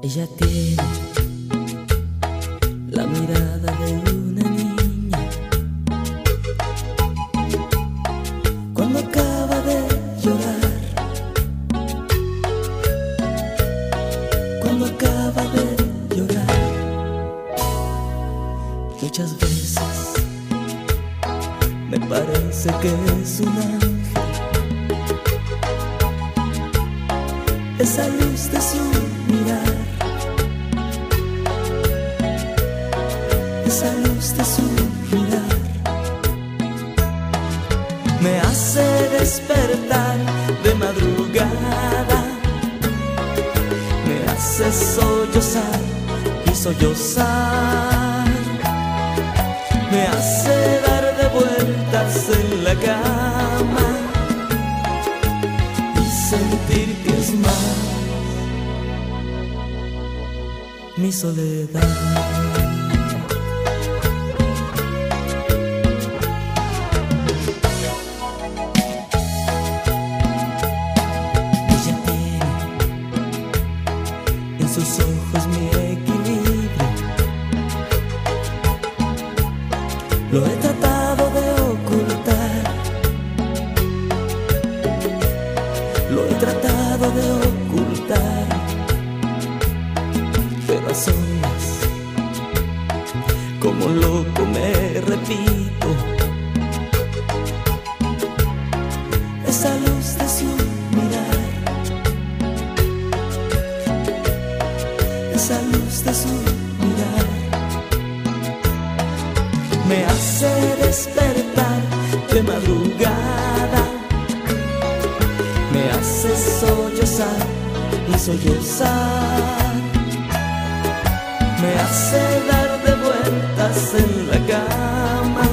Ella tiene la mirada de una niña. Cuando acaba de llorar, cuando acaba de llorar, muchas veces me parece que es un ángel. Esa luz de su mirar, esa luz de su mirar, me hace despertar de madrugada, me hace sollozar y sollozar, me hace dar de vueltas en la cama y sentir que es más mi soledad. Ella tiene en sus ojos mi equilibrio. Lo he tratado de ocultar, lo he tratado de ocultar, pero a solas, como loco me repito esa luz de su mirar, esa luz de su mirar, me hace despertar de madrugada, me hace sollozar y sollozar, me hace dar de vueltas en la cama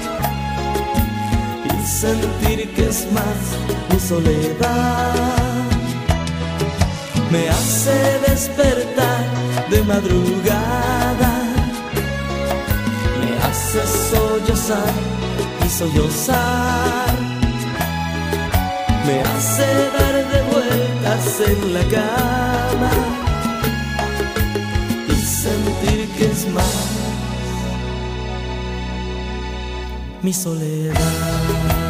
y sentir que es más mi soledad. Me hace despertar de madrugada, me hace sollozar y sollozar, me hace dar de vueltas en la cama y sentir que es más mi soledad.